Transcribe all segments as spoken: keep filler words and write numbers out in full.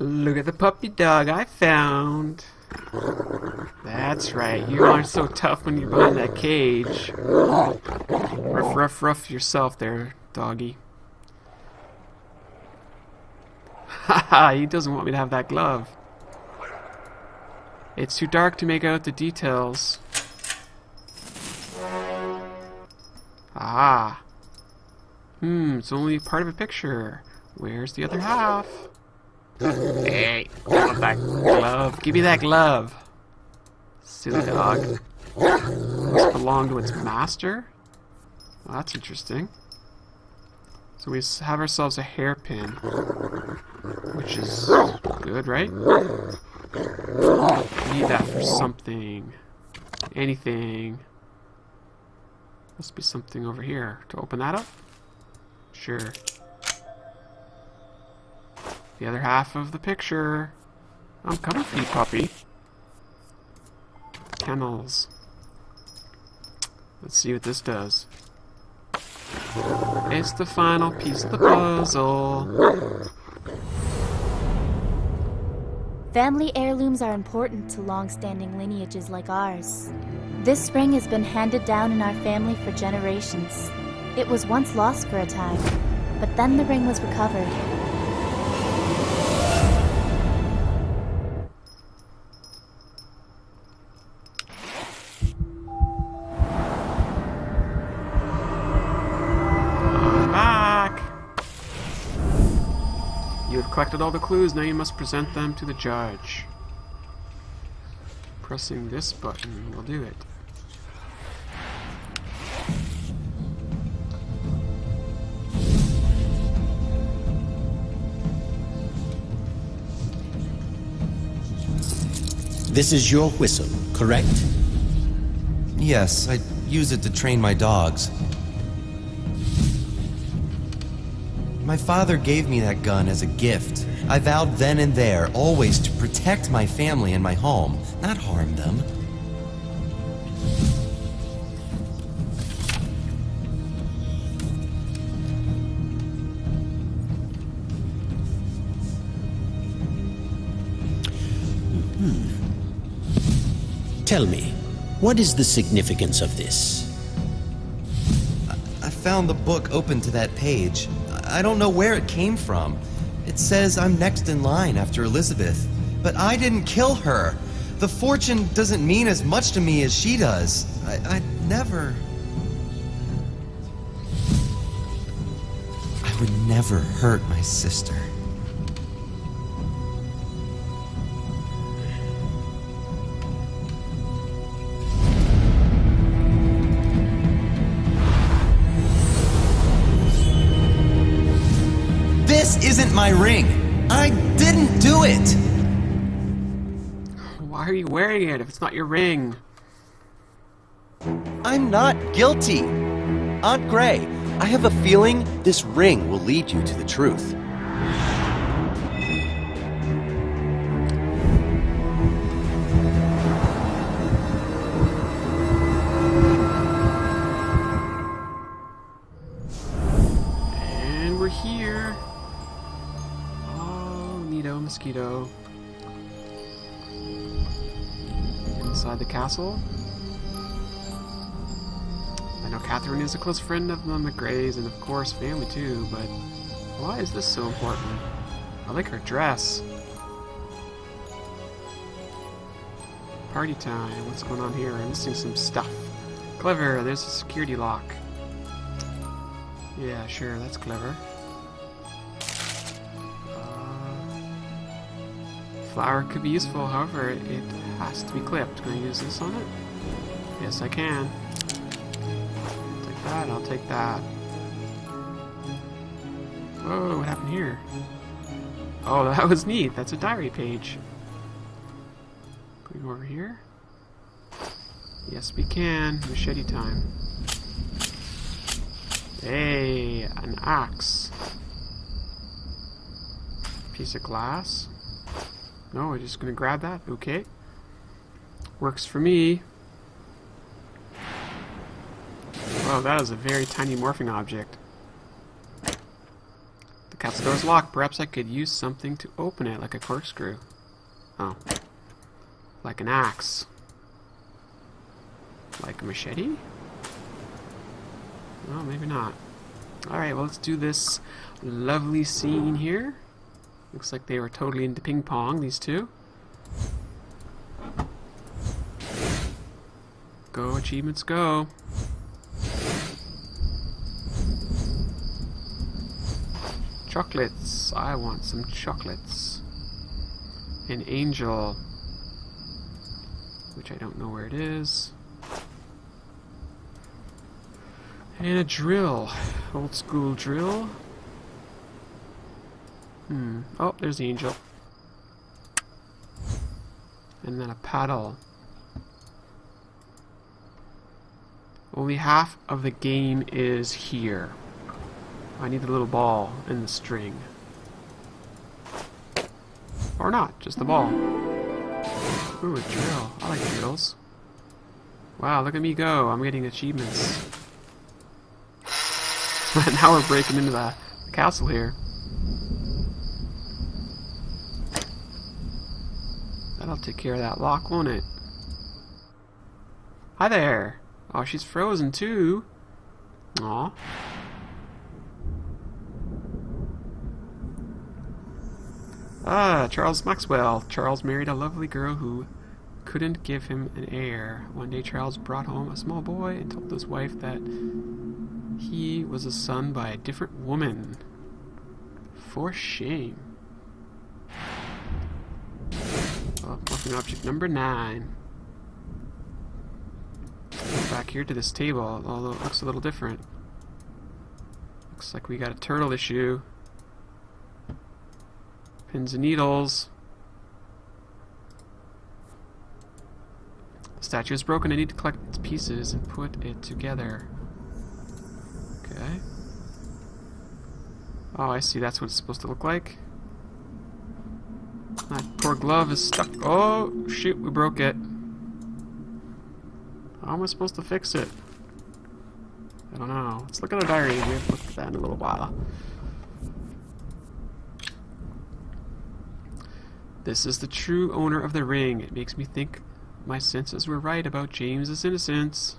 Look at the puppy dog I found. That's right, you aren't so tough when you're behind that cage. Ruff, ruff, ruff yourself there, doggy. Haha, he doesn't want me to have that glove. It's too dark to make out the details. Ah. Hmm, it's only part of a picture. Where's the other half? Hey, I want that glove. Give me that glove. Silly dog. Must belong to its master? Well, that's interesting. So we have ourselves a hairpin, which is good, right? Need that for something. Anything. Must be something over here. To open that up? Sure. The other half of the picture. I'm coming for you, puppy. Kennels. Let's see what this does. It's the final piece of the puzzle. Family heirlooms are important to long-standing lineages like ours. This ring has been handed down in our family for generations. It was once lost for a time, but then the ring was recovered. You have collected all the clues, now you must present them to the judge. Pressing this button will do it. This is your whistle, correct? Yes, I use it to train my dogs. My father gave me that gun as a gift. I vowed then and there always to protect my family and my home, not harm them. Hmm. Tell me, what is the significance of this? I, I found the book open to that page. I don't know where it came from. It says I'm next in line after Elizabeth, but I didn't kill her. The fortune doesn't mean as much to me as she does. I, I never... I would never hurt my sister. This isn't my ring. I didn't do it. Why are you wearing it if it's not your ring? I'm not guilty. Aunt Gray, I have a feeling this ring will lead you to the truth. And we're here. Mosquito. Inside the castle. I know Catherine is a close friend of the McGrays and of course family too, but why is this so important? I like her dress. Party time. What's going on here? I'm missing some stuff. Clever. There's a security lock. Yeah, sure. That's clever. Flower could be useful, however, it has to be clipped. Can I use this on it? Yes, I can. Take that, I'll take that. Whoa, what happened here? Oh, that was neat. That's a diary page. Can we go over here? Yes, we can. Machete time. Hey, an axe. Piece of glass. No, we're just gonna grab that. Okay. Works for me. Well, that is a very tiny morphing object. The Castle door's locked. Perhaps I could use something to open it, like a corkscrew. Oh. Like an axe. Like a machete? Well, maybe not. Alright, well, let's do this lovely scene here. Looks like they were totally into ping pong, these two. Go, achievements, go. Chocolates. I want some chocolates. An angel. Which I don't know where it is. And a drill. Old school drill. Hmm. Oh, there's the angel. And then a paddle. Only half of the game is here. I need the little ball and the string. Or not, just the ball. Ooh, a drill. I like drills. Wow, look at me go. I'm getting achievements. Now we're breaking into the, the castle here. That'll take care of that lock, won't it? Hi there. Oh, she's frozen too. Aw. Ah, Charles Maxwell. Charles married a lovely girl who couldn't give him an heir. One day Charles brought home a small boy and told his wife that he was a son by a different woman. For shame. Oh, morphing object number nine. Back here to this table, although it looks a little different. Looks like we got a turtle issue. Pins and needles. The statue is broken. I need to collect its pieces and put it together. Okay. Oh, I see. That's what it's supposed to look like. That poor glove is stuck. Oh, shoot. We broke it. How am I supposed to fix it? I don't know. Let's look at our diary. We have to look at that in a little while. This is the true owner of the ring. It makes me think my senses were right about James's innocence.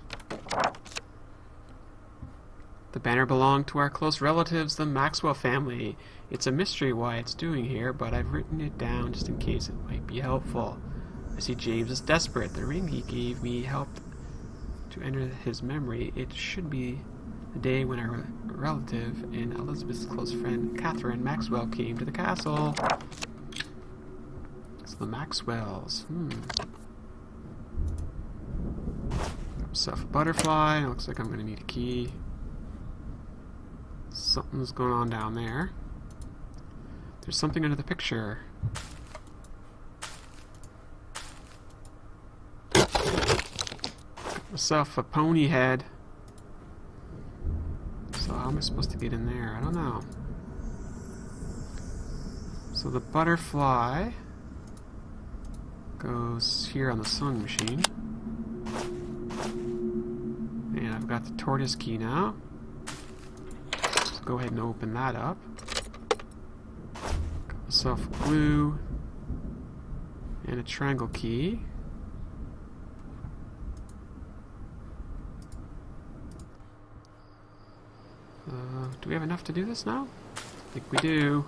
The banner belonged to our close relatives, the Maxwell family. It's a mystery why it's doing here, but I've written it down just in case it might be helpful. I see James is desperate. The ring he gave me helped to enter his memory. It should be the day when our relative and Elizabeth's close friend, Catherine Maxwell, came to the castle. It's the Maxwells. Hmm. Got myself a butterfly. It looks like I'm going to need a key. Something's going on down there. There's something under the picture. Got myself a pony head. So how am I supposed to get in there? I don't know. So the butterfly goes here on the sewing machine. And I've got the tortoise key now. So go ahead and open that up. Got myself glue and a triangle key. Uh, do we have enough to do this now? I think we do.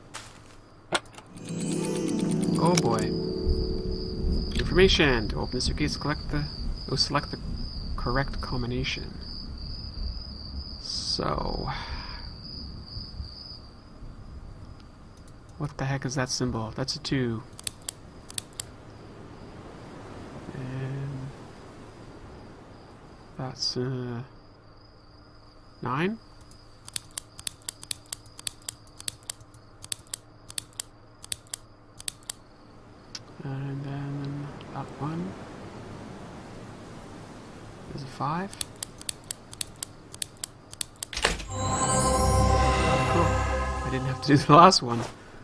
Oh boy. Information. To open the suitcase, collect the, oh, select the correct combination. So, what the heck is that symbol? That's a two. And that's uh, nine. And then that one is a five. Cool. I didn't have to do the last one.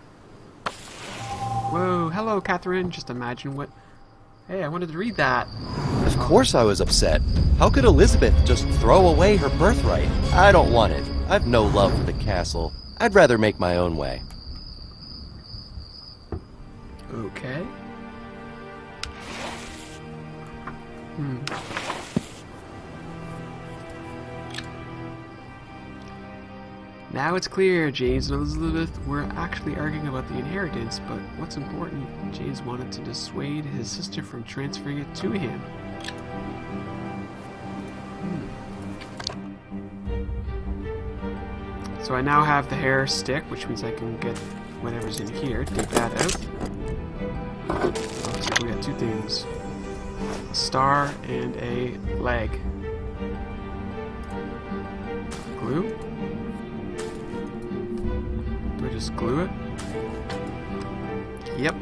Whoa, hello, Catherine. Just imagine what... Hey, I wanted to read that. Of course I was upset. How could Elizabeth just throw away her birthright? I don't want it. I've no love for the castle. I'd rather make my own way. Okay. Hmm. Now it's clear James and Elizabeth were actually arguing about the inheritance, but what's important, James wanted to dissuade his sister from transferring it to him. Hmm. So I now have the hair stick, which means I can get whatever's in here, take that out. Looks like we got two things. A star and a leg. Glue? Do I just glue it? Yep.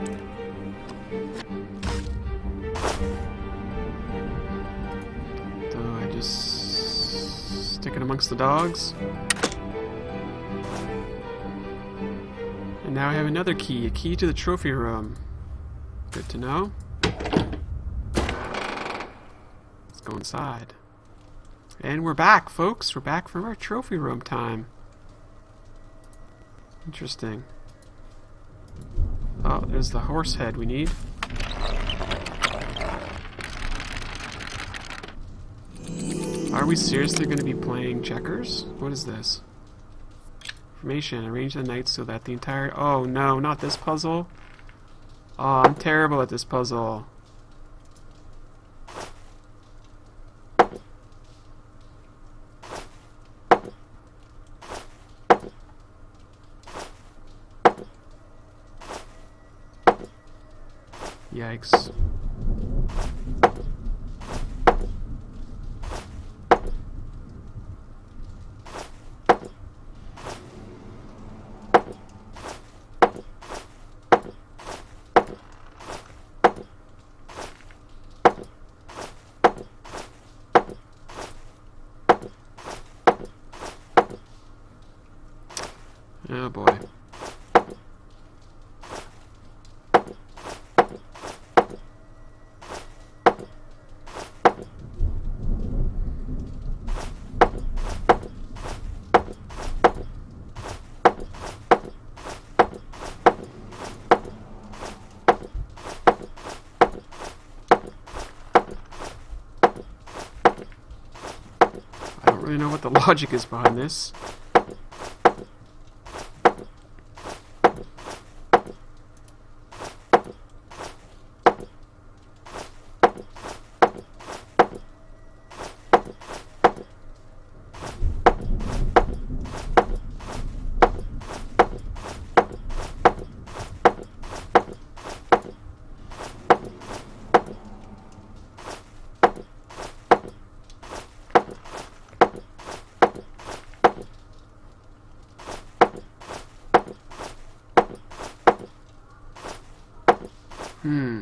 Do I just stick it amongst the dogs? And now I have another key, a key to the trophy room. Good to know. Let's go inside. And we're back, folks. We're back from our trophy room time. Interesting. Oh, there's the horse head we need. Are we seriously going to be playing checkers? What is this? Information. Arrange the knights so that the entire... Oh no, not this puzzle. Oh, I'm terrible at this puzzle. Yikes. Oh boy. I don't really know what the logic is behind this. Hmm.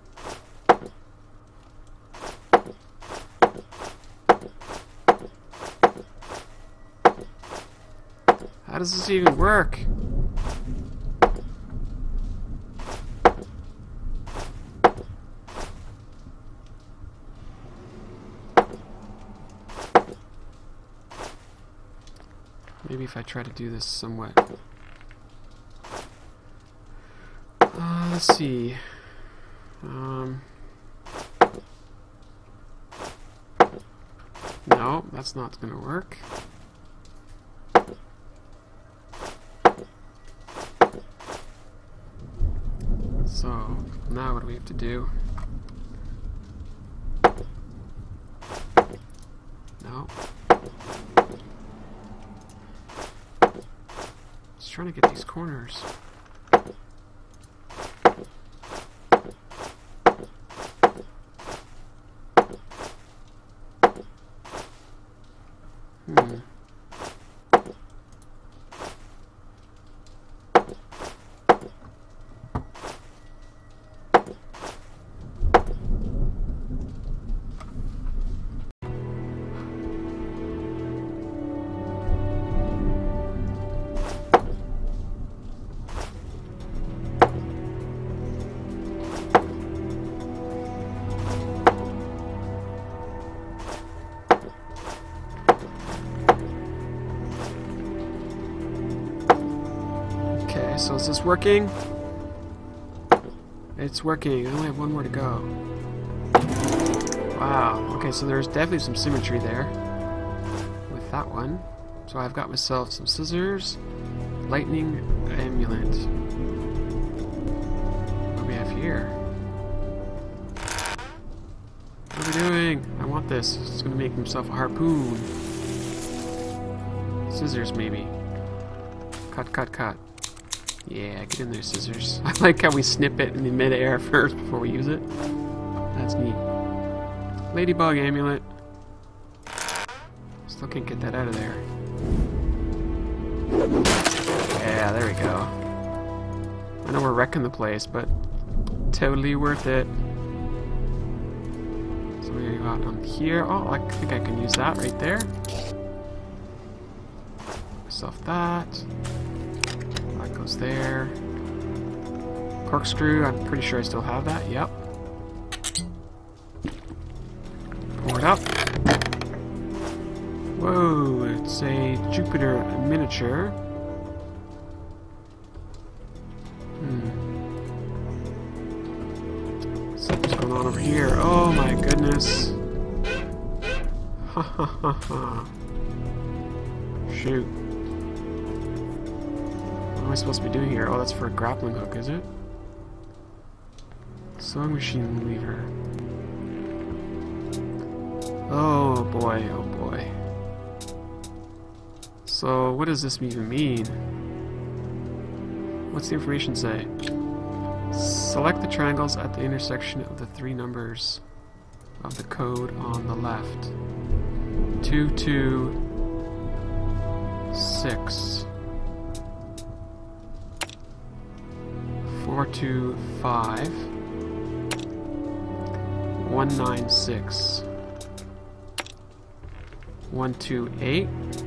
How does this even work? Maybe if I try to do this somewhat. Uh, let's see. Um, no, that's not going to work. So, now what do we have to do? No. Just trying to get these corners. Hmm. is this working? It's working. I only have one more to go. Wow. Okay, so there's definitely some symmetry there with that one. So I've got myself some scissors, lightning amulet. What do we have here? What are we doing? I want this. It's gonna make himself a harpoon. Scissors, maybe. Cut, cut, cut. Yeah, get in there, scissors. I like how we snip it in the mid-air first before we use it. That's neat. Ladybug amulet. Still can't get that out of there. Yeah, there we go. I know we're wrecking the place, but totally worth it. So we got on here. Oh, I think I can use that right there. Myself that. That goes there. Corkscrew, I'm pretty sure I still have that. Yep. Pour it up. Whoa, it's a Jupiter miniature. Hmm. Something's going on over here. Oh my goodness. Ha ha ha ha. Shoot. What am I supposed to be doing here? Oh, that's for a grappling hook, is it? Sewing machine lever. Oh boy, oh boy. So, what does this even mean? What's the information say? Select the triangles at the intersection of the three numbers of the code on the left. two two six. four two five. one nine six. one two eight.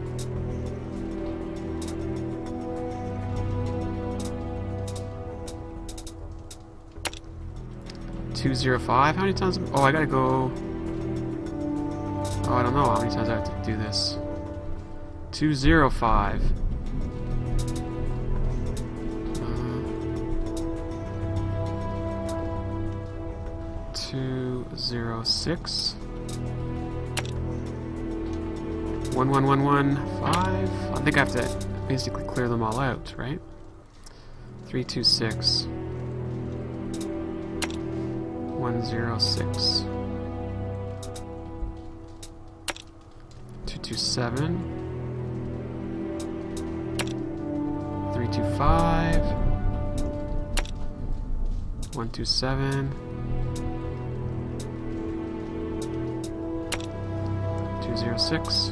two zero five. How many times? Oh, I gotta go. Oh, I don't know how many times I have to do this. two zero five. Uh, two zero six. one one one one five. I think I have to basically clear them all out, right? three two six. one zero six. two two seven. three two five. one two seven. two zero six.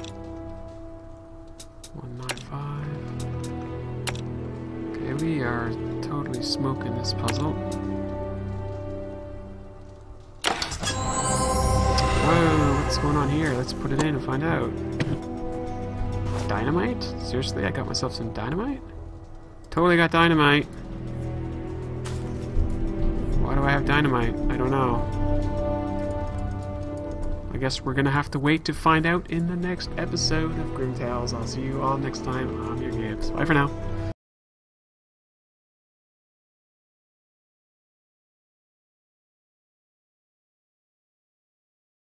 one nine five. Okay, we are totally smoking this puzzle. Whoa, what's going on here? Let's put it in and find out. Dynamite? Seriously, I got myself some dynamite? Totally got dynamite. Why do I have dynamite? I don't know. I guess we're gonna have to wait to find out in the next episode of Grim Tales. I'll see you all next time. I'm your Gibbs. Bye for now.